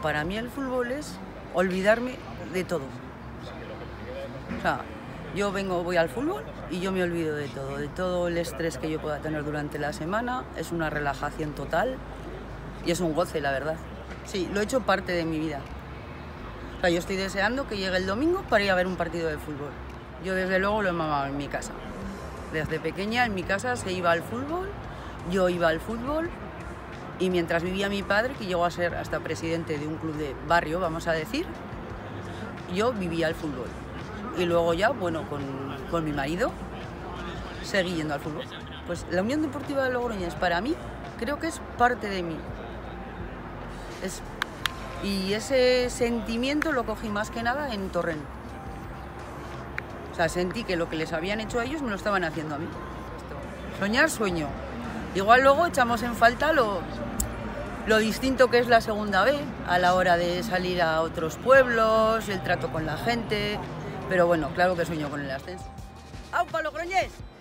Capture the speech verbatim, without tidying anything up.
para mí el fútbol es olvidarme de todo. O sea, yo vengo, voy al fútbol y yo me olvido de todo, de todo el estrés que yo pueda tener durante la semana. Es una relajación total y es un goce, la verdad. Sí, lo he hecho parte de mi vida. O sea, yo estoy deseando que llegue el domingo para ir a ver un partido de fútbol. Yo desde luego lo he mamado en mi casa. Desde pequeña en mi casa se iba al fútbol, yo iba al fútbol y mientras vivía mi padre, que llegó a ser hasta presidente de un club de barrio, vamos a decir, yo vivía al fútbol. Y luego ya, bueno, con, con mi marido, seguí yendo al fútbol. Pues la Unión Deportiva de Logroñés, para mí, creo que es parte de mí. Es, y ese sentimiento lo cogí más que nada en Torrent. O sea, sentí que lo que les habían hecho a ellos me lo estaban haciendo a mí. Soñar, sueño. Igual luego echamos en falta lo, lo distinto que es la segunda B, a la hora de salir a otros pueblos, el trato con la gente. Pero bueno, claro que sueño con el ascenso. ¡Aupa, Logroñés!